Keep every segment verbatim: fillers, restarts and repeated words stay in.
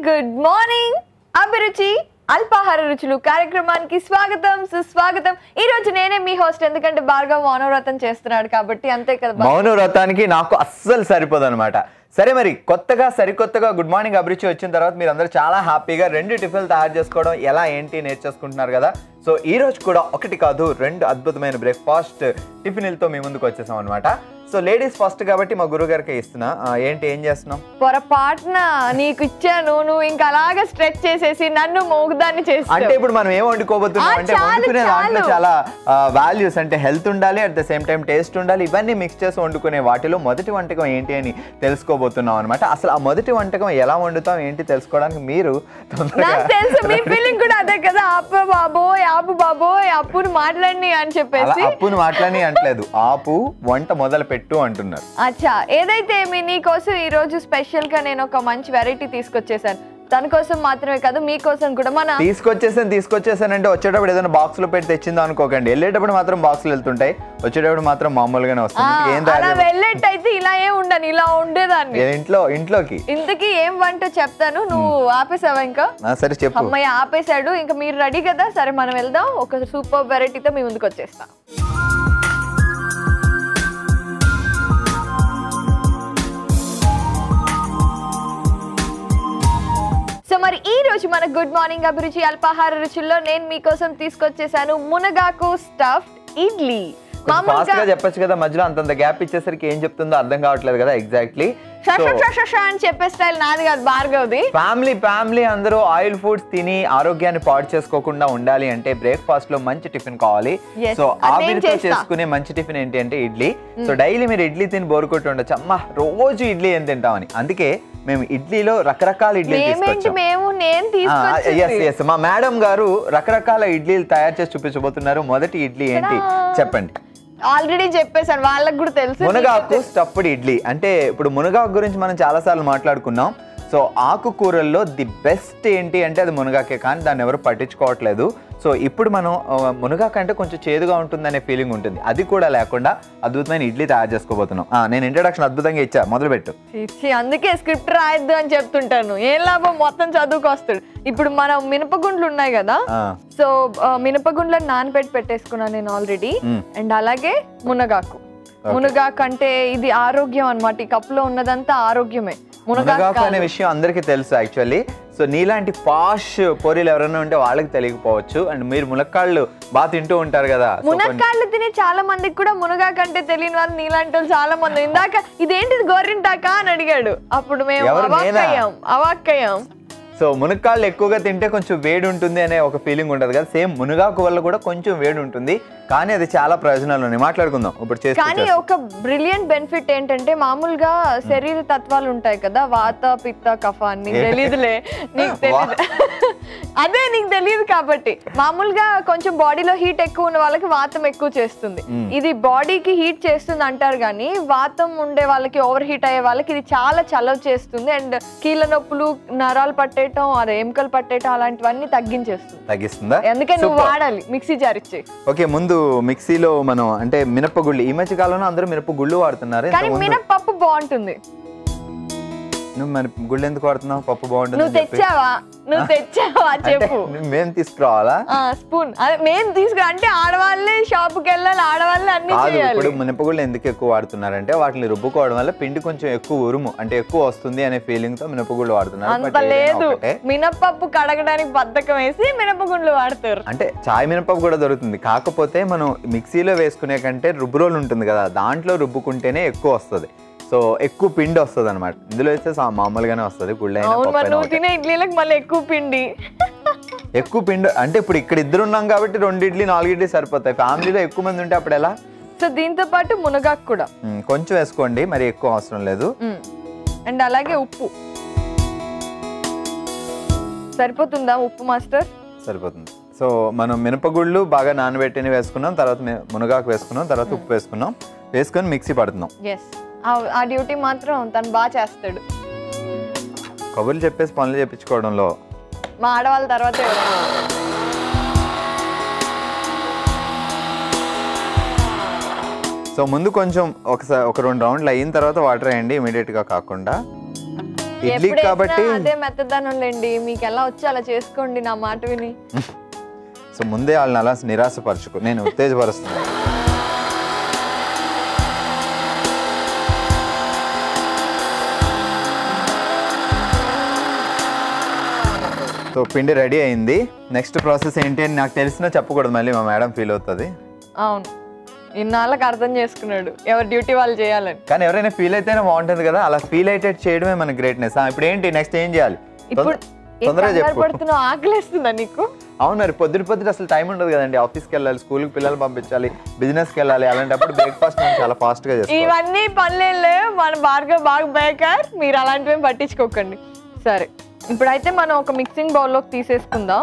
Good morning అభిరుచి అల్పాహార రుచులు కార్యక్రమానికి స్వాగతం సుస్వాగతం. ఈ రోజు నేనే మీ హోస్ట్, ఎందుకంటే భార్గవ్ మౌనవ్రతం చేస్తున్నాడు కాబట్టి. అంతే కదా, మౌనవ్రతానికి నాకు అస్సలు సరిపోదు అనమాట. సరే, మరి కొత్తగా సరికొత్తగా గుడ్ మార్నింగ్ అభిరుచి వచ్చిన తర్వాత మీరు అందరూ చాలా హ్యాపీగా రెండు టిఫిన్లు తయారు చేసుకోవడం ఎలా ఏంటి నేర్చేసుకుంటున్నారు కదా. సో ఈ రోజు కూడా ఒకటి కాదు రెండు అద్భుతమైన బ్రేక్ఫాస్ట్ టిఫిన్లతో మీ ముందుకు వచ్చేసాం అనమాట. సో లేడీస్ ఫస్ట్ కాబట్టి మా గురువు గారికి ఇస్తున్నా. ఏంటి ఏం చేస్తున్నాం? పొరపాటున నీకు ఇచ్చాను, నువ్వు ఇంకా అలాగా స్ట్రెచ్ చేసేసి నన్ను మోగుదాన్ని చేసి. అంటే ఇప్పుడు మనం ఏం వండుకోబోతున్నాం అంటే వండుకునే దాంట్లో చాలా వాల్యూస్, అంటే హెల్త్ ఉండాలి, at the same time taste ఉండాలి. ఇవన్నీ మిక్స్ చేసి వండుకునే వాటిలో మొదటి వంటకం ఏంటి అని తెలుసుకోబోతున్నాం అనమాట. అసలు ఆ మొదటి వంటకం ఎలా వండుతాం ఏంటి తెలుసుకోవడానికి మీరు తెలుసు, మీ ఫీలింగ్ కూడా అదే కదా. అప్పు బాబోయ్ ఆపు బాబోయ్ అప్పును మాట్లాడి అని చెప్పేసి. అప్పును మాట్లాడి అంటలేదు, ఆపు వంట మొదలు పెట్టు అంటున్నారు. అచ్చా, ఏదైతే మీ నీకోసం ఈ రోజు స్పెషల్ గా నేను ఒక మంచి వెరైటీ తీసుకొచ్చేసాను. తన కోసం మాత్రమే కాదు, మీకోసం కూడా. మన తీసుకొచ్చేసాను తీసుకొచ్చేసానంటే వచ్చేటప్పుడు ఏదైనా బాక్స్ లో పెట్టి తెచ్చిందో అనుకోకండి. వెళ్ళేటప్పుడు మాత్రం బాక్సులు వెళ్తుంటాయి, వచ్చేటప్పుడు మాత్రం మామూలుగానే వస్తుంది. అలా వెళ్ళేటైతే ఇలా ఏం ఉండను, ఇలా ఉండేదాన్ని. ఇంట్లో ఇంట్లోకి ఇంతకీ ఏం వంట చెప్తాను, నువ్వు ఆపేసావా? ఇంకా సరే చెప్పు. అమ్మాయి ఆపేశాడు, ఇంకా మీరు రెడీ కదా. సరే మనం వెళ్దాం, ఒక సూపర్ వెరైటీతో మీ ముందుకు వచ్చేస్తా. సో మరి ఈ రోజు మన గుడ్ మార్నింగ్ అభిరుచి అల్పాహార రుచుల్లో నేను మీకోసం తీసుకొచ్చేసాను మునగాకు స్టఫ్డ్ ఇడ్లీ. మామూలుగా చెప్పొచ్చు కదా, మధ్యలో అంతంత గ్యాప్ ఇచ్చేసరికి ఏం చెప్తుందో అర్థం కావట్లేదు కదా. ఎగ్జాక్ట్లీ అని చెప్పే స్టైల్ నాది కాదు, భార్గవ్ది. ఫ్యామిలీ ఫ్యామిలీ అందరూ ఆయిల్ ఫుడ్స్ తిని ఆరోగ్యాన్ని పాడు చేసుకోకుండా ఉండాలి అంటే బ్రేక్ఫాస్ట్ లో మంచి టిఫిన్ కావాలి. సో ఆవిరితో చేసుకునే మంచి టిఫిన్ ఏంటి అంటే ఇడ్లీ. సో డైలీ మీరు ఇడ్లీ తిని బోర్ కొట్టి ఉండొచ్చు, అమ్మా రోజు ఇడ్లీ ఏం తింటామని. అందుకే మేము ఇడ్లీలో రకరకాల ఇడ్లీ తీసుకొచ్చాం. మా మేడం గారు రకరకాల ఇడ్లీలు తయారు చేసి చూపించబోతున్నారు. మొదటి ఇడ్లీ ఏంటి చెప్పండి? ఆల్రెడీ చెప్పేసాను, వాళ్ళకి కూడా తెలుసు. మునగాకు స్టఫ్డ్ ఇడ్లీ. అంటే ఇప్పుడు మునగాకు గురించి మనం చాలా సార్లు మాట్లాడుకున్నాం. సో ఆకుకూరల్లో ది బెస్ట్ ఏంటి అంటే అది మునగాకే, కానీ దాన్ని ఎవరు పట్టించుకోవట్లేదు. సో ఇప్పుడు మనం మునగాకు అంటే కొంచెం చేదుగా ఉంటుందనే ఫీలింగ్ ఉంటుంది, అది కూడా లేకుండా అద్భుతమైన ఇడ్లీ తయారు చేసుకోబోతున్నాం. నేను ఇంట్రడక్షన్ అద్భుతంగా ఇచ్చా, మొదలు పెట్టు. అందుకే స్క్రిప్ట్ రాయొద్దు అని చెప్తుంటాను, ఏం లాభం మొత్తం చదువుకు వస్తాడు. ఇప్పుడు మనం మినపగుండ్లు ఉన్నాయి కదా, సో మినపగుండ్లను నానబెట్టి పెట్టేసుకున్నాను నేను ఆల్రెడీ. అండ్ అలాగే మునగాకు. మునగాకు అంటే ఇది ఆరోగ్యం అన్నమాట. ఈ కప్పులో ఉన్నదంతా ఆరోగ్యమే. మునగాకు అనే విషయం అందరికీ తెలుసు యాక్చువల్లీ. సో నీలాంటి పాష్ పొరీలు ఎవరైనా ఉంటే వాళ్ళకి తెలియకపోవచ్చు. అండ్ మీరు మునక్కాళ్ళు బాగా తింటూ ఉంటారు కదా. మునక్కాళ్ళు తినే చాలా మందికి కూడా మునగాకు అంటే తెలియని వాళ్ళు నీలాంటి వాళ్ళు చాలా మంది. ఇందాక ఇదేంటిది గోరింటాకా అని అడిగాడు, అప్పుడు మేము అవాక్కయ్యాం అవాక్కయ్యాం సో మునక్కాళ్ళు ఎక్కువగా తింటే కొంచెం వేడి ఉంటుంది అనే ఒక ఫీలింగ్ ఉంటుంది కదా. సేమ్ మునగాకు వల్ల కూడా కొంచెం వేడి ఉంటుంది, కానీ అది చాలా ప్రయోజనాలు ఉన్నాయి, మాట్లాడుకుందాం ఇప్పుడు. కానీ ఒక బ్రిలియంట్ బెనిఫిట్ ఏంటంటే, మామూలుగా శరీర తత్వాలు ఉంటాయి కదా, వాత పిత్త కఫ. నీకు తెలియదులే, నీకు తెలియదు అదే నీకు తెలియదు కాబట్టి. మామూలుగా కొంచెం బాడీలో హీట్ ఎక్కువ ఉన్న వాళ్ళకి వాతం ఎక్కువ చేస్తుంది, ఇది బాడీకి హీట్ చేస్తుంది అంటారు. కానీ వాతం ఉండే వాళ్ళకి, ఓవర్ హీట్ అయ్యే వాళ్ళకి ఇది చాలా చలవ చేస్తుంది. అండ్ కీళ్ళ నొప్పులు, నరాలు పట్టేయటం, అదే ఎముకలు పట్టేయటం అలాంటివన్నీ తగ్గించేస్తుంది. తగ్గిస్తుందా? అందుకే నువ్వు వాడాలి, మిక్సీ జార్ ఇచ్చి. ఓకే, ముందు మిక్సీలో మనం అంటే మినపగుళ్ళు, ఈ మధ్య కాలంలో అందరూ మినపగుళ్ళు వాడుతున్నారు, కానీ మినపప్పు బాగుంటుంది. నువ్వు మరి గుళ్ళు ఎందుకు వాడుతున్నావు? పప్పు బాగుంటుంది. నువ్వు తెచ్చావా? నువ్వు తెచ్చావా చెప్పు. మేము తీసుకురావాలా? స్పూన్ అదే మేము తీసుకురా అంటే ఆడవాళ్ళే షాప్కి వెళ్ళాలి, ఆడవాళ్ళే అన్ని చేయాలి. ఇప్పుడు మినపగుళ్ళు ఎందుకు ఎక్కువ వాడుతున్నారంటే వాటిని రుబ్బుకోవడం వల్ల పిండి కొంచెం ఎక్కువ ఉరుము అంటే ఎక్కువ వస్తుంది అనే ఫీలింగ్ తో మినపగుళ్ళు వాడుతున్నారు. అంత లేదు, మినపప్పు కడగడానికి బద్ధకం వేసి మినపగుళ్ళు వాడతారు. అంటే చాయ్ మినపప్పు కూడా దొరుకుతుంది, కాకపోతే మనం మిక్సీలో వేసుకునే కంటే రుబ్బు రోల్ ఉంటుంది కదా, దాంట్లో రుబ్బుకుంటేనే ఎక్కువ వస్తుంది. సో ఎక్కువ పిండి వస్తుంది అనమాట. ఇందులో అయితే మామూలుగానే వస్తుంది గుళ్ళ. నువ్వు తినే ఇడ్లీలకు మళ్ళీ ఎక్కువ పిండి ఎక్కువ పిండి అంటే ఇప్పుడు ఇక్కడ ఇద్దరు ఉన్నాం కాబట్టి రెండు ఇడ్లీ నాలుగు ఇడ్లీ సరిపోతాయి. ఫ్యామిలీలో ఎక్కువ మంది ఉంటే అప్పుడు ఎలా? సో దీంతో పాటు మునగాకు కూడా కొంచెం వేసుకోండి, మరి ఎక్కువ అవసరం లేదు. అండ్ అలాగే ఉప్పు సరిపోతుందా? ఉప్పు మాస్టర్ సరిపోతుంది. సో మనం మినపగుళ్ళు బాగా నానబెట్టిని వేసుకున్నాం, తర్వాత మునగాకు వేసుకున్నాం, తర్వాత ఉప్పు వేసుకున్నాం, వేసుకొని మిక్సీ పడుతున్నాం. ఆ డ్యూటీ మాత్రం తను బాగా చేస్తాడు. కబుర్లు చెప్పేసి పనులు చేయించుకోవడంలో మా ఆడవాళ్ళ తర్వాత. సో ముందు కొంచెం ఒకసారి ఒక రెండు రౌండ్లు అయిన తర్వాత వాటర్ వేయండి, ఇమీడియట్గా కాకుండా. ఇడ్లీ కాబట్టి అదే మెత్తదనం లేండి, మీకు ఎలా వచ్చి అలా చేసుకోండి నా మాట విని. సో ముందే వాళ్ళని అలా నిరాశపరచుకో, నేను ఉత్తేజపరుస్తున్నాను. సో పిండి రెడీ అయింది. నెక్స్ట్ ప్రాసెస్ ఏంటి అని నాకు తెలిసినా చెప్పకూడదు, మళ్ళీ మా మేడం ఫీల్ అవుతుంది. అవును, ఇన్నాళ్ళకి అర్థం చేసుకున్నాడు ఎవరి డ్యూటీ వాళ్ళు చేయాలని. కానీ ఎవరైనా ఫీల్ అయితేనే బాగుంటుంది కదా, అలా ఫీల్ అయితే చేయడమే మన గ్రేట్నెస్. ఇప్పుడు ఏంటి నెక్స్ట్ ఏం చేయాలి? ఇప్పుడు తొందరగా చెప్పు. ఆకలిస్తుందా నీకు? అవును, మరి పొద్దున పొద్దున అసలు టైం ఉండదు కదండి. ఆఫీస్కి వెళ్ళాలి, స్కూల్కి పిల్లలు పంపించాలి, బిజినెస్కి వెళ్ళాలి. అలాంటప్పుడు బ్రేక్ఫాస్ట్ చాలా ఫాస్ట్గా చేస్తాం. ఇవన్నీ పనులేం లేవు, మన బాగా బాగా బేకర్, మీరు అలాంటివి పట్టించుకోకండి. సరే, ఇప్పుడైతే మనం ఒక మిక్సింగ్ బౌల్లోకి తీసేసుకుందాం.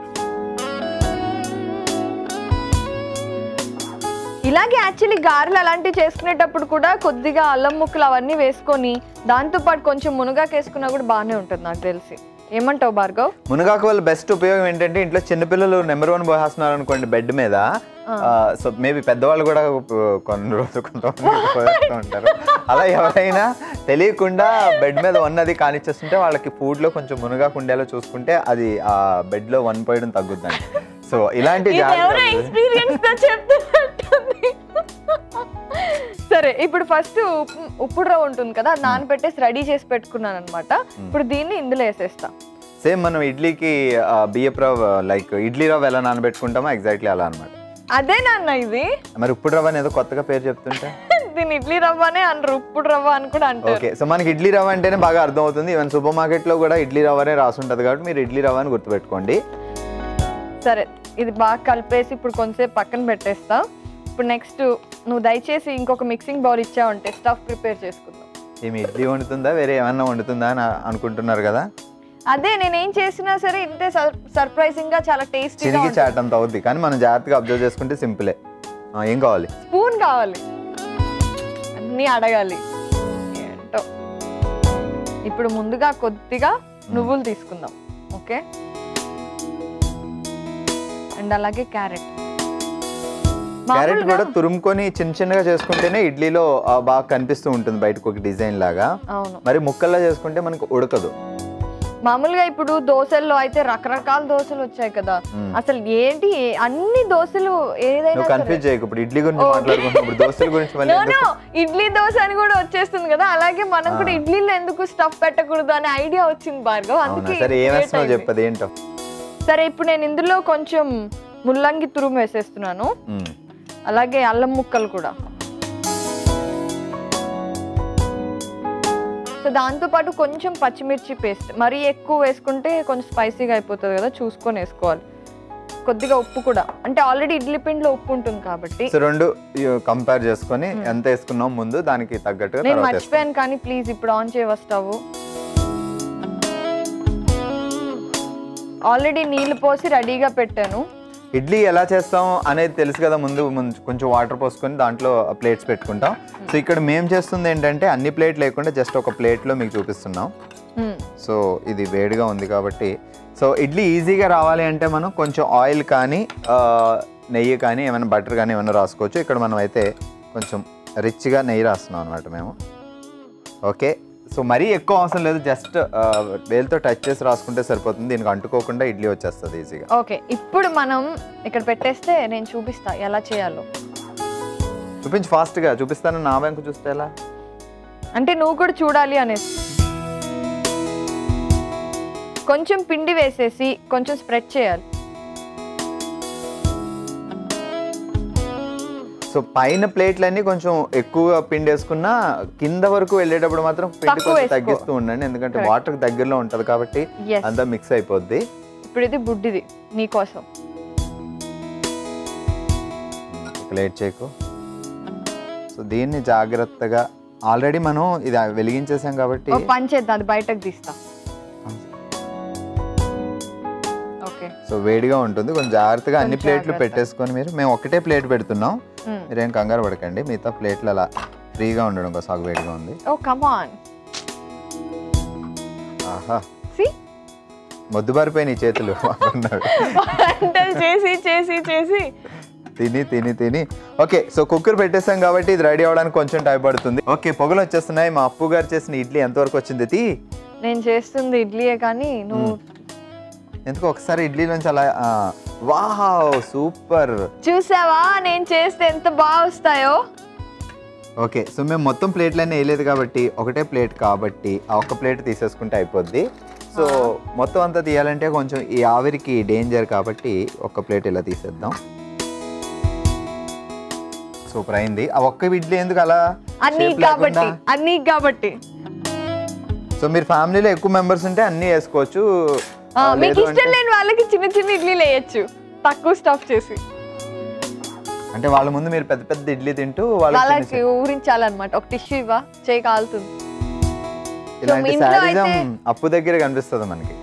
ఇలాగే యాక్చువల్లీ గారెలు అలాంటివి చేసుకునేటప్పుడు కూడా కొద్దిగా అల్లం ముక్కలు అవన్నీ వేసుకొని దాంతోపాటు కొంచెం మునగాకు వేసుకున్నా కూడా బాగానే ఉంటుంది నాకు తెలిసి. ఏమంటావు భార్గవ్? మునగాకు వల్ల బెస్ట్ ఉపయోగం ఏంటంటే, ఇంట్లో చిన్నపిల్లలు నెంబర్ వన్ పోసేస్తున్నారు అనుకోండి బెడ్ మీద, సో మేబీ పెద్దవాళ్ళు కూడా కొన్ని రోజులు కొంతమంది ఉంటారు. అలా ఎవరైనా తెలియకుండా బెడ్ మీద ఉన్నది కానిచ్చేస్తుంటే వాళ్ళకి ఫుడ్ లో కొంచెం మునగాకు ఉండేలా చూసుకుంటే అది ఆ బెడ్ లో వన్ పోయడం తగ్గుద్దండి. సో ఇలాంటి సరే, ఇప్పుడు ఫస్ట్ ఉప్పుడు రవ్వ ఉంటుంది కదా, నానబెట్టేసి రెడీ చేసి పెట్టుకున్నాను అనమాట. ఇప్పుడు దీన్ని ఇందులో వేసేస్తా. సేమ్ మనం ఇడ్లీకి బియ్యపు రవ్వ లైక్ ఇడ్లీ రవ్వ ఎలా నానబెట్టుకుంటామో ఎగ్జాక్ట్లీ అలా అనమాట. అదే నాన్న ఇది. మరి ఉప్పుడు రవ్వ అనేది కొత్తగా పేరు చెప్తుంటే దీని ఇడ్లీ రవ్వనే అనరు, ఉప్పుడు రవ్వ అని కూడా అంటారు. ఓకే, సో మనకి ఇడ్లీ రవ్వ అంటేనే బాగా అర్థం అవుతుంది. ఈవెన్ సూపర్ మార్కెట్ లో కూడా ఇడ్లీ రవ్వనే రాసి ఉంటుంది కాబట్టి మీరు ఇడ్లీ రవ్వ అని గుర్తుపెట్టుకోండి. సరే, ఇది బాగా కలిపేసి ఇప్పుడు కొంచెంసేపు పక్కన పెట్టేస్తా. ఇప్పుడు నెక్స్ట్ నువ్వు దయచేసి ఇంకొక మిక్సింగ్ బౌల్ ఇచ్చావంటే స్టఫ్ ప్రిపేర్ చేసుకుందాం. ఏమి ఇడ్లీ వండుతుందా వేరే ఏమన్నా వండుతుందా అని అనుకుంటున్నారు కదా? అదే, నేనేం చేసినా సరే ఇంతే సర్ప్రైజింగ్ గా చాలా టేస్టీ చిరిగి చాట్ అంత అవుద్ది, కానీ మనం జాగ్రత్తగా అబ్జర్వ్ చేసుకుంటే సింపులే. ఏం కావాలి? స్పూన్ కావాలి, అన్నీ అడగాలి ఏంటో. ఇప్పుడు ముందుగా కొద్దిగా నువ్వులు తీసుకుందాం. ఓకే, అండ్ అలాగే క్యారెట్. క్యారెట్ కూడా తురుముకొని చిన్న చిన్నగా చేసుకుంటేనే ఇడ్లీలో బాగా కనిపిస్తూ ఉంటుంది బయటకు ఒక డిజైన్ లాగా. అవును, మరి ముక్కల్లా చేసుకుంటే మనకు ఉడకదు. మామూలుగా ఇప్పుడు దోశల్లో అయితే రకరకాల దోశలు వచ్చాయి కదా, అసలు ఏంటి అన్ని దోశలు ఏదైనా కన్ఫ్యూజ్ చేయకు. ఇప్పుడు ఇడ్లీ గురించి మాట్లాడుకుంటున్నప్పుడు దోశల గురించి మళ్ళీ ఇడ్లీ దోశ అని కూడా వచ్చేస్తుంది కదా, అలాగే మనం కూడా ఇడ్లీలో ఎందుకు స్టఫ్ పెట్టకూడదు అనే ఐడియా వచ్చింది భార్గవ్. అందుకే సరే, ఏమేస్తున్నావు చెప్పదు ఏంటో. సరే, ఇప్పుడు నేను ఇందులో కొంచెం ముల్లంగి తురుము వేసేస్తున్నాను, అలాగే అల్లం ముక్కలు కూడా. సో దాంతోపాటు కొంచెం పచ్చిమిర్చి పేస్ట్, మరీ ఎక్కువ వేసుకుంటే కొంచెం స్పైసీగా అయిపోతుంది కదా, చూసుకొని వేసుకోవాలి. కొద్దిగా ఉప్పు కూడా, అంటే ఆల్రెడీ ఇడ్లీ పిండిలో ఉప్పు ఉంటుంది కాబట్టి. సో రెండు కంపేర్ చేసుకొని ఎంత వేసుకున్నాం ముందు దానికి తగ్గట్టుగా. నేను మర్చిపోయాను కానీ ప్లీజ్ ఇప్పుడు ఆన్ చేయవ స్టవ్. ఆల్రెడీ నీళ్లు పోసి రెడీగా పెట్టాను. ఇడ్లీ ఎలా చేస్తాం అనేది తెలుసు కదా, ముందు కొంచెం వాటర్ పోసుకొని దాంట్లో ప్లేట్స్ పెట్టుకుంటాం. సో ఇక్కడ మేము చేస్తుంది ఏంటంటే అన్ని ప్లేట్ లేకుండా జస్ట్ ఒక ప్లేట్లో మీకు చూపిస్తున్నాం. సో ఇది వేడిగా ఉంది కాబట్టి, సో ఇడ్లీ ఈజీగా రావాలి అంటే మనం కొంచెం ఆయిల్ కానీ నెయ్యి కానీ ఏమైనా బటర్ కానీ ఏమైనా రాసుకోవచ్చు. ఇక్కడ మనం అయితే కొంచెం రిచ్గా నెయ్యి రాస్తున్నాం అనమాట మేము. ఓకే, సో మరీ ఎక్కువ అవసరం లేదు, జస్ట్ వేలుతో టచ్ చేసి రాసుకుంటే సరిపోతుంది. దీనికి అంటుకోకుండా ఇడ్లీ వచ్చేస్తుంది ఈజీగా. ఓకే, ఇప్పుడు మనం ఇక్కడ పెట్టేస్తే నేను చూపిస్తా ఎలా చేయాలో. చూపించి ఫాస్ట్గా చూపిస్తాను. నా బ్యాంకు చూస్తే ఎలా అంటే నువ్వు కూడా చూడాలి అనేసి. కొంచెం పిండి వేసేసి కొంచెం స్ప్రెడ్ చేయాలి. సో పైన ప్లేట్లన్నీ కొంచెం ఎక్కువగా పిండి వేసుకున్నా కింద వరకు వెళ్ళేటప్పుడు మాత్రం పిండి కొంచెం తగ్గిస్తూ ఉండండి, ఎందుకంటే వాటర్ దగ్గరలో ఉంటది కాబట్టి అంతా మిక్స్ అయిపోద్ది. ఇప్పుడు ఇది బుడ్డిది నీకోసం. లేట్ చేయకు. సో దీన్ని జాగ్రత్తగా, ఆల్రెడీ మనం ఇది వెలిగించేసాం కాబట్టి పని చేద్దాం, అది బయటకు తీస్తా. సో వేడిగా ఉంటుంది, కొంచెం జాగ్రత్తగా అన్ని ప్లేట్లు పెట్టేసుకొని మీరు. మేము ఒకటే ప్లేట్ పెడుతున్నాం, మీరేం కంగారు పడకండి. మిగతా ప్లేట్లు అలా ఫ్రీగా ఉండడం కోసం వేడిగా ఉంది. Oh come on. ఆహా, మొద్దుబారిపోయిన చేతులు చేసి చేసి చేసి తిని తిని తిని. ఓకే, సో కుక్కర్ పెట్టేసాం కాబట్టి ఇది రెడీ అవ్వడానికి కొంచెం టైం పడుతుంది. ఓకే, పొగలు వచ్చేస్తున్నాయి. మా అప్పు గారు చేసిన ఇడ్లీ ఎంతవరకు వచ్చింది? తీ నేను చేస్తుంది ఇడ్లీయే కానీ నువ్వు ఎందుకు ఒకసారి ఇడ్లీ నుంచి అలా వావ్ సూపర్ చూసావా నేను చేస్తే ఎంత బాగా వస్తాయో. ఓకే సో మేము మొత్తం ప్లేట్లన్నీ వేయలేదు కాబట్టి ఒకటే ప్లేట్ కాబట్టి ఆ ఒక్క ప్లేట్ తీసేసుకుంటే అయిపోద్ది. సో మొత్తం అంతా తీయాలంటే కొంచెం ఈ ఆవిరికి డేంజర్ కాబట్టి ఒక్క ప్లేట్ ఇలా తీసేద్దాం. సూపర్ అయింది. ఆ ఒక్క ఇడ్లీ ఎందుకు అలా అన్ని కాబట్టి అన్ని కాబట్టి సో మీరు ఫ్యామిలీలో ఎక్కువ మెంబర్స్ ఉంటే అన్ని వేసుకోవచ్చు. మీకు ఇష్టం లేని వాళ్ళకి చిన్న చిన్న ఇడ్లీలు వేయచ్చు తక్కువ స్టఫ్ చేసి. అంటే వాళ్ళ ముందు మీరు పెద్ద పెద్ద ఇడ్లీ తింటూ వాళ్ళకి ఊరించాలన్నమాట. ఒక టిష్యూ ఇవ్వ చేయి కాలుతుంది. ఇలాంటి శాడిజం అప్పు దగ్గర కనిపిస్తుంది మనకి.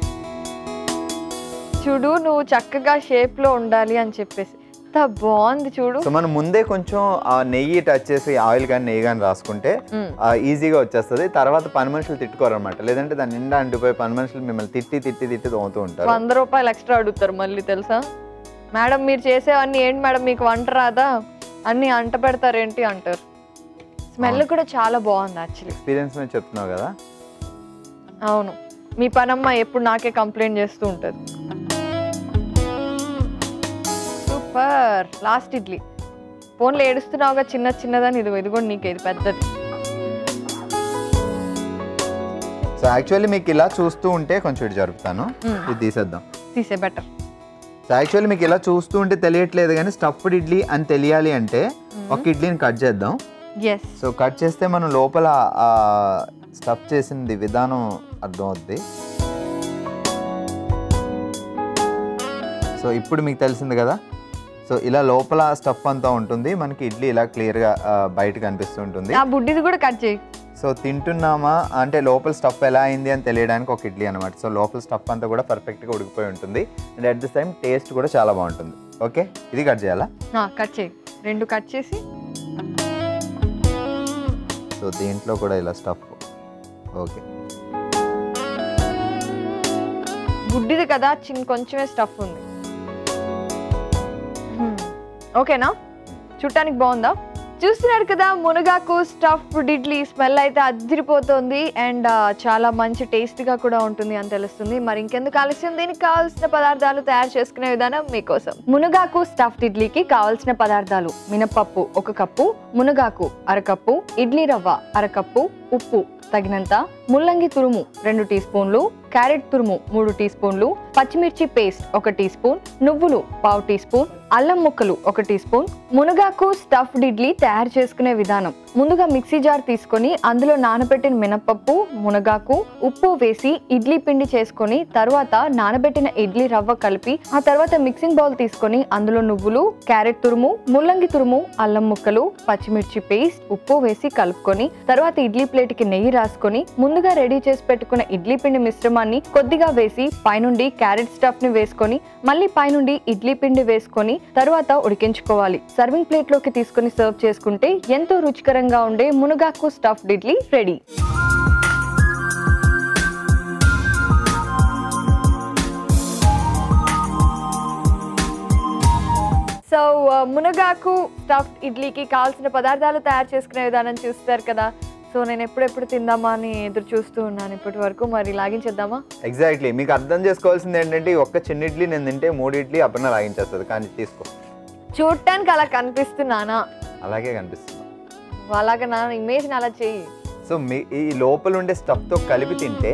చూడు నువ్వు చక్కగా షేప్ లో ఉండాలి అని చెప్పేసి ఎంత బాగుంది చూడు. సో మనం ముందే కొంచెం ఆ నెయ్యి టచ్ చేసి ఆయిల్ కానీ నెయ్యి కానీ రాసుకుంటే ఈజీగా వచ్చేస్తుంది. తర్వాత పని మనుషులు తిట్టుకోరు అనమాట. లేదంటే దాని నిండా అంటిపోయి పని మనుషులు మిమ్మల్ని తిట్టి తిట్టి తిట్టి తోముతూ ఉంటారు. వంద రూపాయలు ఎక్స్ట్రా అడుగుతారు మళ్ళీ తెలుసా. మేడం మీరు చేసేవన్నీ ఏంటి మేడం మీకు వంట రాదా అన్ని అంట పెడతారేంటి అంటారు. స్మెల్ కూడా చాలా బాగుంది యాక్చువల్లీ. ఎక్స్పీరియన్స్ మీద చెప్తున్నావు కదా. అవును మీ పనమ్మ ఎప్పుడు నాకే కంప్లైంట్ చేస్తూ ఉంటుంది. Super last idli. ఫోన్లో ఏడుస్తున్నావుగా చిన్న చిన్నదని ఇది ఇది కూడా నీకు ఇది పెద్దది. సో యాక్చువల్లీ మీకు ఇలా చూస్తూ ఉంటే కొంచెం ఇటు జరుపుతాను. ఇది తీసేద్దాం. తీసే బెటర్. సో యాక్చువల్లీ మీకు ఇలా చూస్తూ ఉంటే తెలియట్లేదు కానీ స్టఫ్డ్ ఇడ్లీ అని తెలియాలి అంటే ఒక ఇడ్లీని కట్ చేద్దాం. సో కట్ చేస్తే మనం లోపల స్టఫ్ చేసింది విధానం అర్థం అవుద్ది. సో ఇప్పుడు మీకు తెలిసింది కదా. సో ఇలా లోపల స్టఫ్ అంతా ఉంటుంది. మనకి ఇడ్లీ ఇలా క్లియర్గా బయట కనిపిస్తుంటుంది. ఆ బుడ్డిది కూడా కట్ చేయి. సో తింటున్నామా అంటే లోపల స్టఫ్ ఎలా అయింది అని తెలియడానికి ఒక ఇడ్లీ అనమాట. సో లోపల స్టఫ్ అంతా కూడా పర్ఫెక్ట్గా ఉడికిపోయి ఉంటుంది. And at the time taste కూడా చాలా బాగుంటుంది. ఓకే ఇది కట్ చేయాలా? కట్ చేయి. రెండు కట్ చేసి సో దీంట్లో కూడా ఇలా స్టఫ్. ఓకే గుడ్డిది కదా చిన్న కొంచెమే స్టఫ్ ఉంది. ఓకేనా చూడటానికి బాగుందా? చూస్తున్నారు కదా మునగాకు స్టఫ్డ్ ఇడ్లీ. స్మెల్ అయితే అదిరిపోతుంది అండ్ చాలా మంచి టేస్టీగా కూడా ఉంటుంది అని తెలుస్తుంది. మరి ఇంకెందుకు ఆలస్యం దీనికి కావాల్సిన పదార్థాలు తయారు చేసుకునే విధానం మీకోసం. మునగాకు స్టఫ్డ్ ఇడ్లీకి కావాల్సిన పదార్థాలు మినపప్పు ఒక కప్పు, మునగాకు అరకప్పు, ఇడ్లీ రవ్వ అరకప్పు, ఉప్పు తగినంత, ముల్లంగి తురుము రెండు టీ స్పూన్లు, క్యారెట్ తురుము మూడు టీ స్పూన్లు, పచ్చిమిర్చి పేస్ట్ ఒక టీ స్పూన్, నువ్వులు పావు టీ స్పూన్, అల్లం ముక్కలు ఒక టీ స్పూన్. మునగాకు స్టఫ్డ్ ఇడ్లీ తయారు చేసుకునే విధానం. ముందుగా మిక్సీ జార్ తీసుకొని అందులో నానబెట్టిన మినపప్పు, మునగాకు, ఉప్పు వేసి ఇడ్లీ పిండి చేసుకొని తర్వాత నానబెట్టిన ఇడ్లీ రవ్వ కలిపి ఆ తర్వాత మిక్సింగ్ బౌల్ తీసుకొని అందులో నువ్వులు, క్యారెట్ తురుము, ముల్లంగి తురుము, అల్లం ముక్కలు, పచ్చిమిర్చి పేస్ట్, ఉప్పు వేసి కలుపుకొని తర్వాత ఇడ్లీ ప్లేట్ కి నెయ్యి రాసుకొని ముందుగా రెడీ చేసి పెట్టుకున్న ఇడ్లీ పిండి మిశ్రమాన్ని కొద్దిగా వేసి పైనుండి క్యారెట్ స్టఫ్ ని వేసుకొని మళ్ళీ పైనుండి ఇడ్లీ పిండి వేసుకొని తర్వాత ఉడికించుకోవాలి. సర్వింగ్ ప్లేట్ లోకి తీసుకొని సర్వ్ చేసుకుంటే ఎంతో రుచికరంగా ఉండే మునగాకు స్టఫ్డ్ ఇడ్లీ రెడీ. సో మునగాకు స్టఫ్డ్ ఇడ్లీకి కావాల్సిన పదార్థాలు తయారు చేసుకునే విధానం చూస్తారు కదా. సో నేను ఎప్పుడెప్పుడు తిందామా అని ఎదురు చూస్తూ ఉన్నాను ఇప్పటి వరకు. మరి లాగించేద్దామా? ఎగ్జాక్ట్లీ. మీకు అర్థం చేసుకోవాల్సింది ఏంటంటే ఒక్క చిన్న ఇడ్లీ నేను తింటే మూడు ఇడ్లీ అప్పన లాగించేస్తుంది. కానీ తీసుకో. చూడటానికి అలా కనిపిస్తున్నానా? అలాగే కనిపిస్తున్నా. అలాగా నా ఇమేజ్ అలా చెయ్యి. సో మీ ఈ లోపల ఉండే స్టఫ్ తో కలిపి తింటే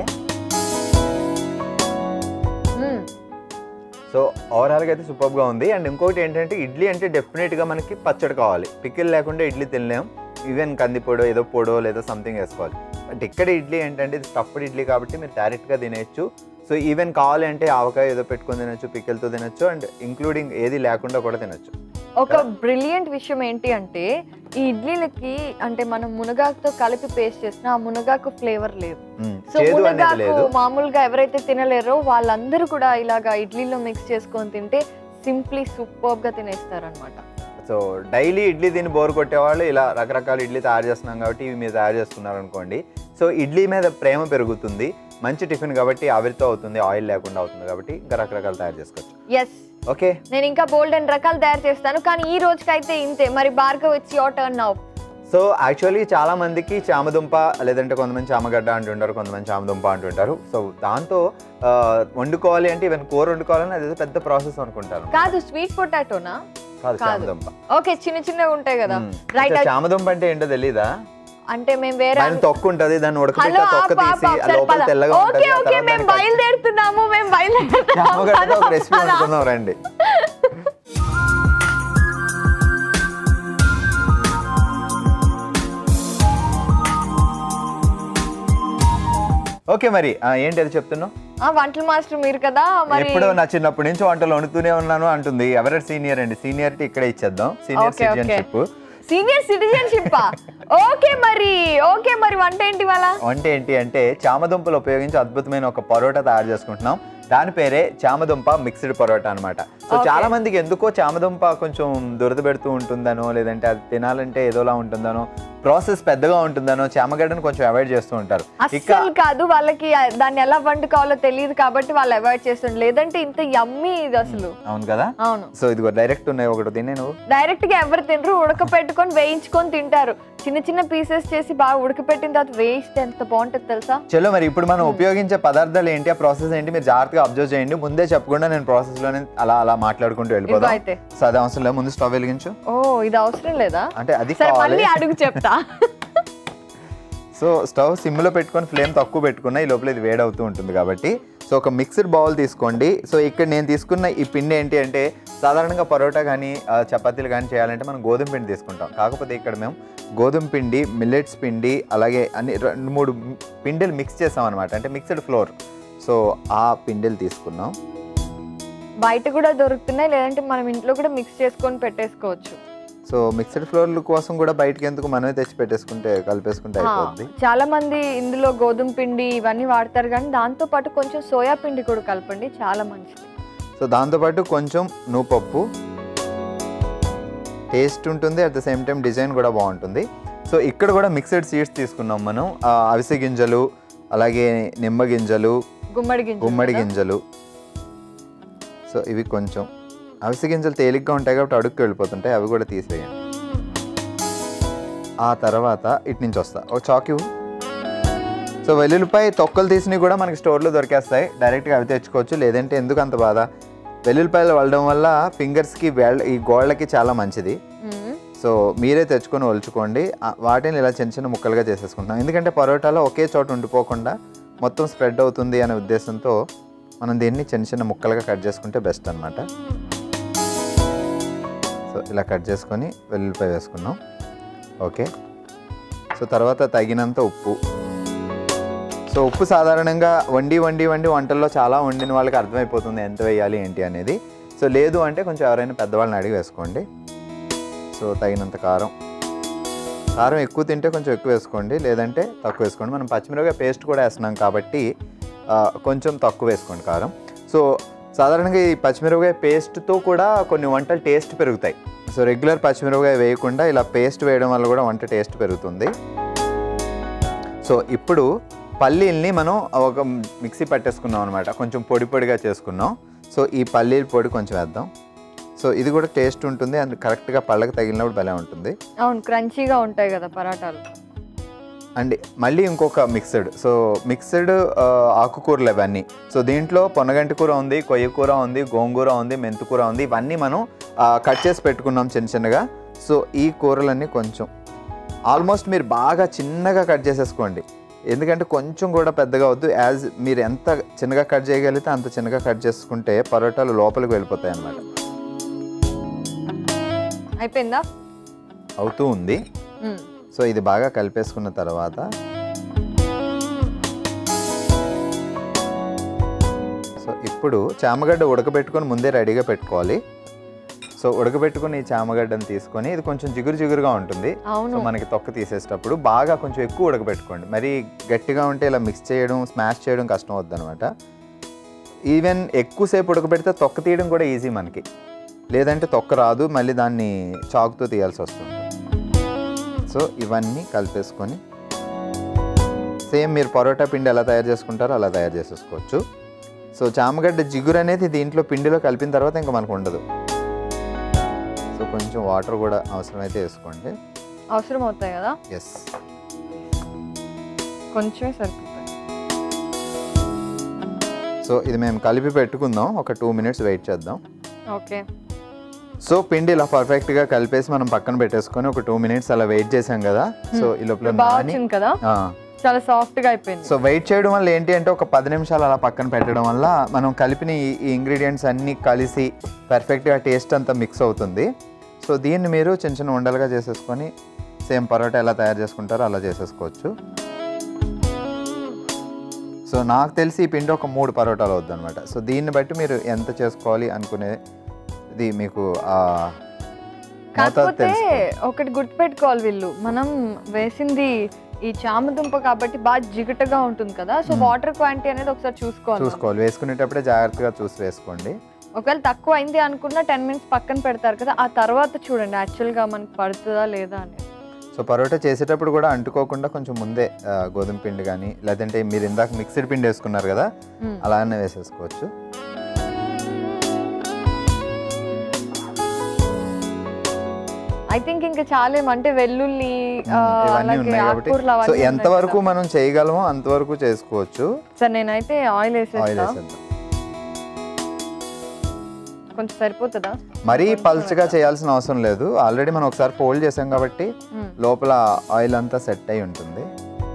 సో ఓవరాల్గా అయితే సూపర్గా ఉంది. అండ్ ఇంకొకటి ఏంటంటే ఇడ్లీ అంటే డెఫినెట్గా మనకి పచ్చడి కావాలి. పికిల్ లేకుండా ఇడ్లీ తినలేం. ఈవెన్ కందిపొడో ఏదో పొడో లేదో సంథింగ్ వేసుకోవాలి. బట్ ఇక్కడ ఇడ్లీ ఏంటంటే ఇది స్టఫ్డ్ ఇడ్లీ కాబట్టి మీరు డైరెక్ట్గా తినేయచ్చు. సో ఈవెన్ కావాలి అంటే ఆవకాయ ఏదో పెట్టుకొని తినొచ్చు, పికిల్తో తినొచ్చు, అండ్ ఇంక్లూడింగ్ ఏది లేకుండా కూడా తినొచ్చు. ఒక బ్రిలియంట్ విషయం ఏంటి అంటే ఈ ఇడ్లీలకి అంటే మనం మునగాకుతో కలిపి పేస్ట్ చేసిన ఆ మునగాకు ఫ్లేవర్ లేదు. సో మునగాకు మామూలుగా ఎవరైతే తినలేరో వాళ్ళందరూ కూడా ఇలాగా ఇడ్లీలో మిక్స్ చేసుకొని తింటే సింప్లీ సూపర్ గా తినేస్తారు అనమాట. సో డైలీ ఇడ్లీ తిని బోర్ కొట్టేవాళ్ళు ఇలా రకరకాల ఇడ్లీ తయారు చేస్తున్నాం కాబట్టి ఇవి మీరు తయారు చేస్తున్నారు అనుకోండి. సో ఇడ్లీ మీద ప్రేమ పెరుగుతుంది. మంచి టిఫిన్ కాబట్టి ఆవిరితో అవుతుంది, ఆయిల్ లేకుండా అవుతుంది కాబట్టి ఇంకా రకరకాలు తయారు చేసుకోవచ్చు. ఎస్ ఓకే నేను ఇంకా బోల్డ్ అండ్ రకాలు తయారు చేస్తాను కానీ ఈ రోజుకైతే ఇంతే. మరి Bhargav it's your turn now. So actually చాలా మందికి చామదుంప లేదంటే కొంతమంది చామగడ్డ అంటుంటారు, కొంతమంది చామదుంప అంటుంటారు. సో దాంతో వండుకోవాలి అంటే ఈవెన్ కూర వండుకోవాలని అది పెద్ద ప్రాసెస్ అనుకుంటారు. కాదు, స్వీట్ పొటాటోనా? కాదు, చామదుంప. ఓకే, చిన్న చిన్నగా ఉంటాయి కదా. రైట్. చామదుంప అంటే ఏంటో తెలీదా? అంటే మేము వేరే తొక్కు ఉంటది, దాన్ని ఉడకబెట్టి తొక్క తీసి లోపల తెల్లగా ఉంటది. ఓకే ఓకే, మేము బయలుదేరుతున్నాము మేము బయలుదేరుతున్నాము ఒక రెసిపీ అనుకుందాం రండి. ఓకే, మరి ఏంటి అది చెప్తున్నావు? వంటల మాస్టర్ మీరు కదా. మరి ఎప్పుడో నా చిన్నప్పటి నుంచి వంటలు వండుతూనే ఉన్నాను అంటుంది. ఎవరైనా సీనియర్ అండి, సీనియారిటీ ఇక్కడే ఇచ్చేద్దాం. Senior citizenship. Senior citizenship okay మరి ఓకే మరి వంట ఏంటి వాళ్ళ? వంట ఏంటి అంటే చామదుంపలు ఉపయోగించి అద్భుతమైన ఒక పరోటా తయారు చేసుకుంటున్నాం. దాని పేరే చామదుంప మిక్స్డ్ పరోటా అనమాట. సో చాలా మందికి ఎందుకో చామదుంప కొంచెం దురద పెడుతూ ఉంటుందనో, లేదంటే అది తినాలంటే ఏదోలా ఉంటుందనో, ప్రాసెస్ పెద్దగా ఉంటుందనో చామగడ్డను కొంచెం అవాయిడ్ చేస్తూ ఉంటారు. అస్సలు కాదు, వాళ్ళకి దాన్ని ఎలా వండుకోవాలో తెలియదు కాబట్టి వాళ్ళు అవాయిడ్ చేస్తుంటారు. లేదంటే ఇంత యమ్మీ ఇది అసలు. అవును కదా. అవును. సో ఇదిగో డైరెక్ట్ ఉన్నాయి, ఒకటి తినే నువ్వు. డైరెక్ట్ గా ఎవరు తినరు, ఉడకపెట్టుకొని వేయించుకొని తింటారు. చిన్న చిన్న పీసెస్ చేసి బాగా ఉడకపెట్టిన తర్వాత వేయిస్తే ఎంత బాగుంటుంది తెలుసా? చలో మరి ఇప్పుడు మనం ఉపయోగించే పదార్థాలు ఏంటి, ఆ ప్రాసెస్ ఏంటి మీరు జాగ్రత్తగా అబ్జర్వ్ చేయండి. ముందే చెప్పకుండా నేను ప్రాసెస్ లోనే అలా అలా మాట్లాడుకుంటూ వెళ్ళిపోదాం. సో అది అవసరం లేదు, ముందు స్టవ్ వెలిగించు. ఓ ఇది అవసరం లేదా? అంటే అది మళ్ళీ అడుగు చెప్తా. సో స్టవ్ సిమ్ లో పెట్టుకొని ఫ్లేమ్ తక్కువ పెట్టుకున్నా ఈ లోపల ఇది వేడవుతూ ఉంటుంది కాబట్టి. సో ఒక మిక్స్డ్ బౌల్ తీసుకోండి. సో ఇక్కడ నేను తీసుకున్న ఈ పిండి ఏంటి అంటే సాధారణంగా పరోటా కానీ చపాతీలు కానీ చేయాలంటే మనం గోధుమ పిండి తీసుకుంటాం. కాకపోతే ఇక్కడ మేము గోధుమ పిండి, మిల్లెట్స్ పిండి, అలాగే అన్ని రెండు మూడు పిండిలు మిక్స్ చేసాం అనమాట, అంటే మిక్స్డ్ ఫ్లోర్. సో ఆ పిండిలు తీసుకున్నాం. బయట కూడా దొరుకుతున్నాయి, లేదంటే మనం ఇంట్లో కూడా మిక్స్ చేసుకొని పెట్టేసుకోవచ్చు. సో మిక్స్డ్ ఫ్లోర్ల కోసం కూడా బయటకి ఎందుకు, మనమే తెచ్చి పెట్టేసుకుంటే కలిపేసుకుంటే అయిపోద్ది. చాలా మంది ఇందులో గోధుమ పిండి ఇవన్నీ వాడతారు, కానీ దాంతో పాటు కొంచెం సోయా పిండి కూడా కలపండి, చాలా మంచిది. సో దాంతోపాటు కొంచెం నువ్వుపప్పు, టేస్ట్ ఉంటుంది, at the same time design కూడా బాగుంటుంది. సో ఇక్కడ కూడా మిక్స్డ్ సీడ్స్ తీసుకున్నాం మనం. అవిసె గింజలు, అలాగే నిమ్మ గింజలు, గుమ్మడి గింజలు గుమ్మడి గింజలు సో ఇవి కొంచెం. అవిసె గింజలు తేలిగ్గా ఉంటాయి కాబట్టి అడుక్కి వెళ్ళిపోతుంటాయి, అవి కూడా తీసేయండి. ఆ తర్వాత ఇటు నుంచి వస్తా ఒక చాకు. సో వెల్లుల్లిపాయ తొక్కలు తీసినవి కూడా మనకి స్టోర్లో దొరికేస్తాయి, డైరెక్ట్గా అవి తెచ్చుకోవచ్చు. లేదంటే ఎందుకు అంత బాధ, వెల్లుల్లిపాయలు వలడం వల్ల ఫింగర్స్కి వేళ్ళ ఈ గోళ్ళకి చాలా మంచిది. సో మీరే తెచ్చుకొని ఒలుచుకోండి. వాటిని ఇలా చిన్న చిన్న ముక్కలుగా చేసేసుకుంటున్నాం, ఎందుకంటే పరోటాలో ఒకే చోట ఉండిపోకుండా మొత్తం స్ప్రెడ్ అవుతుంది అనే ఉద్దేశంతో మనం దీన్ని చిన్న చిన్న ముక్కలుగా కట్ చేసుకుంటే బెస్ట్ అనమాట. సో ఇలా కట్ చేసుకొని వెల్లుల్లిపాయ వేసుకున్నాం. ఓకే, సో తర్వాత తగినంత ఉప్పు. సో ఉప్పు సాధారణంగా వండి వండి వండి వంటల్లో చాలా వండిన వాళ్ళకి అర్థమైపోతుంది ఎంత వేయాలి ఏంటి అనేది. సో లేదు అంటే కొంచెం ఎవరైనా పెద్దవాళ్ళని అడిగి వేసుకోండి. సో తగినంత కారం. కారం ఎక్కువ తింటే కొంచెం ఎక్కువ వేసుకోండి, లేదంటే తక్కువ వేసుకోండి. మనం పచ్చిమిరపకాయ పేస్ట్ కూడా వేస్తున్నాం కాబట్టి కొంచెం తక్కువ వేసుకోండి కారం. సో సాధారణంగా ఈ పచ్చిమిరపకాయ పేస్ట్తో కూడా కొన్ని వంటలు టేస్ట్ పెరుగుతాయి. సో రెగ్యులర్ పచ్చిమిరపకాయ వేయకుండా ఇలా పేస్ట్ వేయడం వల్ల కూడా వంట టేస్ట్ పెరుగుతుంది. సో ఇప్పుడు పల్లీల్ని మనం ఒక మిక్సీ పట్టేసుకున్నాం అనమాట, కొంచెం పొడి పొడిగా చేసుకున్నాం. సో ఈ పల్లీల పొడి కొంచెం వేద్దాం. సో ఇది కూడా టేస్ట్ ఉంటుంది, అండ్ కరెక్ట్గా పళ్ళకి తగిలినప్పుడు భలే ఉంటుంది. అవును, క్రంచీగా ఉంటాయి కదా పరాటాలు. అండ్ మళ్ళీ ఇంకొక మిక్స్డ్, సో మిక్స్డ్ ఆకుకూరలు ఇవన్నీ. సో దీంట్లో పొన్నగంటి కూర ఉంది, కొయ్య కూర ఉంది, గోంగూర ఉంది, మెంతుకూర ఉంది. ఇవన్నీ మనం కట్ చేసి పెట్టుకున్నాం చిన్న చిన్నగా. సో ఈ కూరలన్నీ కొంచెం ఆల్మోస్ట్ మీరు బాగా చిన్నగా కట్ చేసేసుకోండి, ఎందుకంటే కొంచెం కూడా పెద్దగా వద్దు. యాజ్ మీరు ఎంత చిన్నగా కట్ చేయగలిగితే అంత చిన్నగా కట్ చేసుకుంటే పరోటాలు లోపలికి వెళ్ళిపోతాయి అన్నమాట. అయిపోయిందా? అవుతూ ఉంది. సో ఇది బాగా కలిపేసుకున్న తర్వాత సో ఇప్పుడు చామగడ్డ ఉడకబెట్టుకొని ముందే రెడీగా పెట్టుకోవాలి. సో ఉడకబెట్టుకుని ఈ చామగడ్డను తీసుకొని, ఇది కొంచెం జిగురు జిగురుగా ఉంటుంది. సో మనకి తొక్క తీసేటప్పుడు బాగా కొంచెం ఎక్కువ ఉడకబెట్టుకోండి. మరి గట్టిగా ఉంటే ఇలా మిక్స్ చేయడం, స్మాష్ చేయడం కష్టం అవుద్ది అనమాట. ఈవెన్ ఎక్కువసేపు ఉడకబెడితే తొక్క తీయడం కూడా ఈజీ మనకి, లేదంటే తొక్క రాదు, మళ్ళీ దాన్ని చాకుతో తీయాల్సి వస్తుంది. సో ఇవన్నీ కలిపేసుకొని సేమ్ మీరు పరోటా పిండి ఎలా తయారు చేసుకుంటారో అలా తయారు చేసేసుకోవచ్చు. సో చామగడ్డ జిగురు అనేది దీంట్లో పిండిలో కలిపిన తర్వాత ఇంకా మనకు ఉండదు. సో కొంచెం వాటర్ కూడా అవసరమైతే వేసుకోండి. అవసరం అవుతాయి కదా? ఎస్, కొంచెమే సరిపోతాయి. సో ఇది మేము కలిపి పెట్టుకుందాం, ఒక టూ మినిట్స్ వెయిట్ చేద్దాం. ఓకే. సో పిండి ఇలా పర్ఫెక్ట్గా కలిపేసి మనం పక్కన పెట్టేసుకొని ఒక టూ మినిట్స్ అలా వెయిట్ చేసాం కదా. సో ఈ లోపల బాగుంది కదా, చాలా సాఫ్ట్ గా అయిపోయింది. సో వెయిట్ చేయడం వల్ల ఏంటి అంటే ఒక పది నిమిషాలు అలా పక్కన పెట్టడం వల్ల మనం కలిపిన ఈ ఇంగ్రీడియంట్స్ అన్నీ కలిసి పర్ఫెక్ట్గా టేస్ట్ అంతా మిక్స్ అవుతుంది. సో దీన్ని మీరు చిన్న చిన్న ఉండలుగా చేసేసుకొని సేమ్ పరోటా ఎలా తయారు చేసుకుంటారో అలా చేసేసుకోవచ్చు. సో నాకు తెలిసి ఈ పిండి ఒక మూడు పరోటాలు అవుద్ది అనమాట. సో దీన్ని బట్టి మీరు ఎంత చేసుకోవాలి అనుకునేది మీకు కాకపోతే ఒకటి గుర్తుపెట్టుకోవాలి, వీళ్ళు మనం వేసింది ఈ చామదుంప కాబట్టి బాగా జిగటగా ఉంటుంది కదా. సో వాటర్ క్వాంటిటీ అనేది ఒకసారి చూసుకోవాలి చూసుకోవాలి వేసుకునేటప్పుడే జాగ్రత్తగా చూసి వేసుకోండి. ఒకవేళ తక్కువ అయింది అనుకున్న టెన్ మినిట్స్ పక్కన పెడతారు కదా, ఆ తర్వాత చూడండి యాక్చువల్గా మనకి పడుతుందా లేదా అని. సో పరోటా చేసేటప్పుడు కూడా అంటుకోకుండా కొంచెం ముందే గోధుమ పిండి కానీ లేదంటే మీరు ఇందాక మిక్స్డ్ పిండి వేసుకున్నారు కదా అలానే వేసేసుకోవచ్చు. ఐ థింక్ ఇంకా చాలేం అంటే వెల్లుల్లి ఇవన్నీ ఉన్నాయి కాబట్టి సో ఎంతవరకు మనం చేయగలమో అంతవరకు చేసుకోవచ్చు. సార్ నేనైతే ఆయిల్ వేసేస్తా. కొంచెం సరిపోతుందా? మరీ పల్చగా చేయాల్సిన అవసరం లేదు, ఆల్రెడీ మనం ఒకసారి ఫోల్డ్ చేసాం కాబట్టి లోపల ఆయిల్ అంతా సెట్ అయి ఉంటుంది.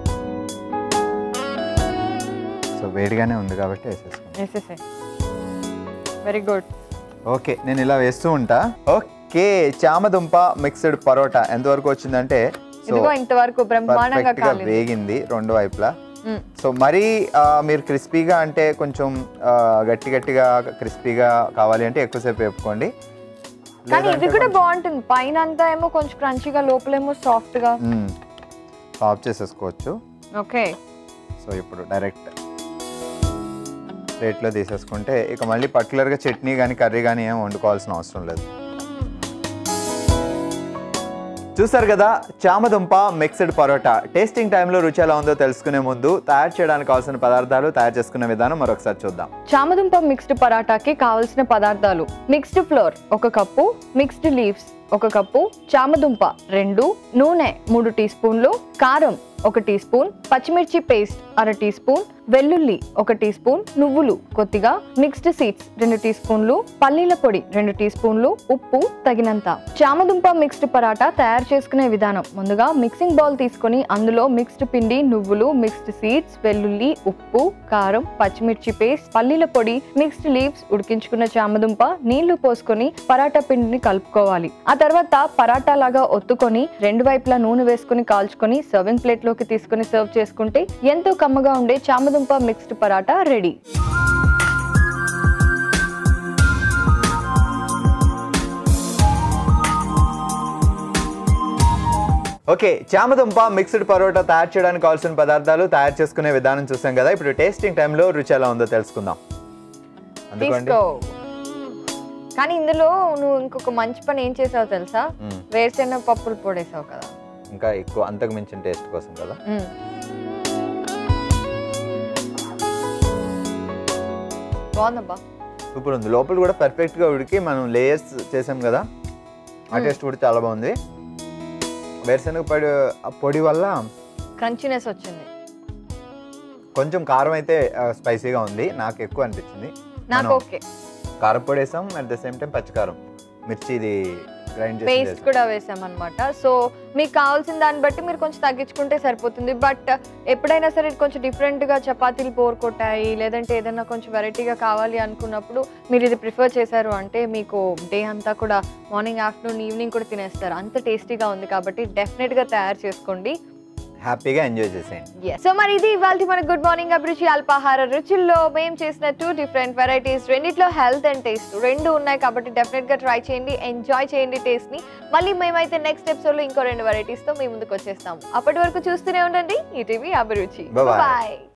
సో వేడిగానే ఉంది కాబట్టి వేసేసుకోండి. వేసేసే. Very good. ఓకే, నేను ఇలా వేస్తూ ఉంటా. ఓకే, చామదుంప మిక్స్డ్ పరోటా ఎంతవరకు వచ్చిందంటే ఇంతవరకు బ్రహ్మాండంగా వేగింది రెండు వైపులా. సో మరీ మీరు క్రిస్పీగా అంటే కొంచెం గట్టి గట్టిగా క్రిస్పీగా కావాలి అంటే ఎక్కువసేపు వేపుకోండి. కానీ ఇది కూడా బాగుంటుంది, పైన అంతా ఏమో కొంచెం క్రంచీగా లోపలేమో సాఫ్ట్ గా. ఆఫ్ చేసేసుకోవచ్చు. ఓకే. సో ఇప్పుడు డైరెక్ట్ ప్లేట్లో తీసేసుకుంటే ఇక మళ్ళీ పర్టికులర్గా చట్నీ కానీ కర్రీ కానీ ఏం వండుకోవాల్సిన అవసరం లేదు. చూసారు కదా చామదుంప మిక్స్డ్ పరోటా. టేస్టింగ్ టైంలో రుచి ఎలా ఉందో తెలుసుకునే ముందు తయారు చేయడానికి కావాల్సిన పదార్థాలు, తయారు చేసుకునే విధానం మరొకసారి చూద్దాం. చామదుంప మిక్స్డ్ పరాటాకి కావలసిన పదార్థాలు: మిక్స్డ్ ఫ్లోర్ ఒక కప్పు, మిక్స్డ్ లీవ్స్ ఒక కప్పు, చామదుంప రెండు, నూనె మూడు టీ స్పూన్లు, కారం ఒక టీ స్పూన్, పచ్చిమిర్చి పేస్ట్ అర టీ స్పూన్, వెల్లుల్లి ఒక టీ స్పూన్, నువ్వులు కొద్దిగా, మిక్స్డ్ సీడ్స్ రెండు టీ స్పూన్లు, పల్లీల పొడి రెండు టీ స్పూన్లు, ఉప్పు తగినంత. చామదుంప మిక్స్డ్ పరాటా తయారు చేసుకునే విధానం: ముందుగా మిక్సింగ్ బౌల్ తీసుకొని అందులో మిక్స్డ్ పిండి, నువ్వులు, మిక్స్డ్ సీడ్స్, వెల్లుల్లి, ఉప్పు, కారం, పచ్చిమిర్చి పేస్ట్, పల్లీల పొడి, మిక్స్డ్ లీవ్స్, ఉడికించుకున్న చామదుంప, నీళ్లు పోసుకొని పరాటా పిండిని కలుపుకోవాలి. ఆ తర్వాత పరాటా లాగా ఒత్తుకొని రెండు వైపులా నూనె వేసుకుని కాల్చుకొని సర్వింగ్ ప్లేట్ లోకి తీసుకుని సర్వ్ చేసుకుంటే ఎంతో కమ్మగా ఉండే చామదుంప మిక్స్డ్ పరాటా రెడీ. ఓకే, చామదుంప మిక్స్డ్ పరోటా తయారు చేయడానికి కావాల్సిన పదార్థాలు, తయారు చేసుకునే విధానం చూసాం కదా. ఇప్పుడు టేస్టింగ్ టైంలో రుచి ఎలా ఉందో తెలుసుకుందాం. అందుకోండి. కానీ ఇందులో నువ్వు ఇంకొక మంచి పని ఏం చేసావు తెలుసా? వేరుశెనగ పప్పులు పొడేసావు కదా, ఇంకా ఎక్కువ అంతకు మించిన టేస్ట్ కోసం కదా. బాగుందబ్బా, సూపర్ ఉంది. లోపల కూడా పర్ఫెక్ట్ గా ఉడికి మనం లేయర్స్ చేసాం కదా, ఆ టేస్ట్ కూడా చాలా బాగుంది. వేరుశెనగ పొడి పొడి వల్ల క్రంచీనెస్ వచ్చింది. కొంచెం కారం అయితే స్పైసీగా ఉంది, నాకు ఎక్కువ అనిపించింది. నాకు ఓకే. కారం పొడి వేసాం, అట్ ద సేమ్ టైం పచ్చికారం మిర్చి ఇది గ్రైండ్ చేసి పేస్ట్ కూడా వేసాం అన్నమాట. సో మీకు కావాల్సిన దాన్ని బట్టి మీరు కొంచెం తగ్గించుకుంటే సరిపోతుంది. బట్ ఎప్పుడైనా సరే కొంచెం డిఫరెంట్గా చపాతీలు బోర్ కొట్టాయి, లేదంటే ఏదైనా కొంచెం వెరైటీగా కావాలి అనుకున్నప్పుడు మీరు ఇది ప్రిఫర్ చేశారు అంటే మీకు డే అంతా కూడా మార్నింగ్, ఆఫ్టర్నూన్, ఈవినింగ్ కూడా తినేస్తారు. అంత టేస్టీగా ఉంది కాబట్టి డెఫినెట్గా తయారు చేసుకోండి, హ్యాపీగా ఎంజాయ్ చేసేయండి. సో మరి ఇది ఇవాళ మన గుడ్ మార్నింగ్ అభిరుచి అల్పాహార రుచుల్లో మేము చేసిన టూ డిఫరెంట్ వెరైటీస్. రెండిట్లో హెల్త్ అండ్ టేస్ట్ రెండు ఉన్నాయి కాబట్టి డెఫినెట్ గా ట్రై చేయండి, ఎంజాయ్ చేయండి టేస్ట్ ని. మళ్ళీ మేమైతే నెక్స్ట్ ఎపిసోడ్ లో ఇంకో రెండు వెరైటీస్ తో మీ ముందుకు వచ్చేస్తాము. అప్పటి వరకు చూస్తూనే ఉండండి ఈటీవీ అభిరుచి. బాయ్.